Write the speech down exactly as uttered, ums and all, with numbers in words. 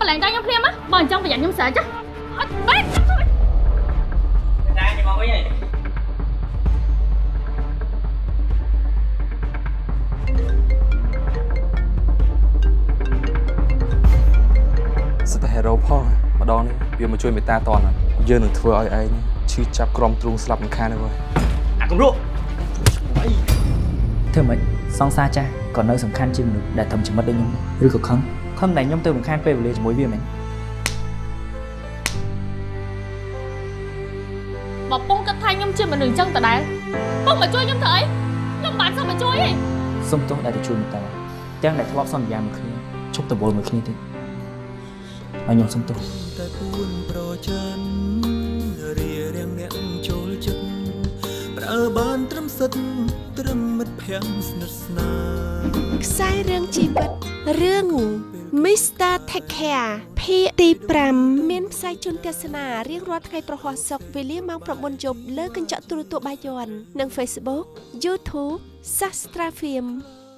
ឡើងដល់ខ្ញុំភ្លាមណាបើអញ្ចឹងប្រយ័ត្នខ្ញុំស្រាច់ចាអត់បែកតែខ្ញុំមកវិញហើយសិតតែ hero ផងម្ដងនេះវាមកជួយមេតាតនយើងនឹងធ្វើឲ្យឯងឈឺចាប់ក្រំទ្រូងស្លាប់មិនខានទេបងអាកំរក់ធ្វើម៉េចសង្សារចាស់ក៏នៅសំខាន់ជាមនុស្សដែលធំចំណិតដូចខ្ញុំឬក៏ខឹងខឹងតែខ្ញុំទៅរំខានពេលវេលាជាមួយវាមែនបើពងគិតថាខ្ញុំជាមនុស្សអញ្ចឹងតដែលពងមកជួយខ្ញុំធ្វើអីខ្ញុំបានសុំមកជួយទេសុំទោសដែលទៅជួយមេតាទាំងដែលធ្លាប់សន្យាមួយគ្នាជប់តវល់មួយគ្នាទៀតហើយខ្ញុំសុំទោសតែពួនប្រច័នរៀបរៀងអ្នកចូលចិត្តប្រើបានត្រឹមសិតត្រឹមមិត្តភក្តិស្និទ្ធស្នាលខ្សែរឿងជីវិតរឿង Mister Take Care ភាគទីប្រាំមានផ្សាយជូនទស្សនារៀងរាល់ថ្ងៃប្រហ័សសុក្រវេលាម៉ោង 9 យប់លើកញ្ចក់ទូរទស្សន៍បាយ័ននិង Facebook YouTube Sastra Film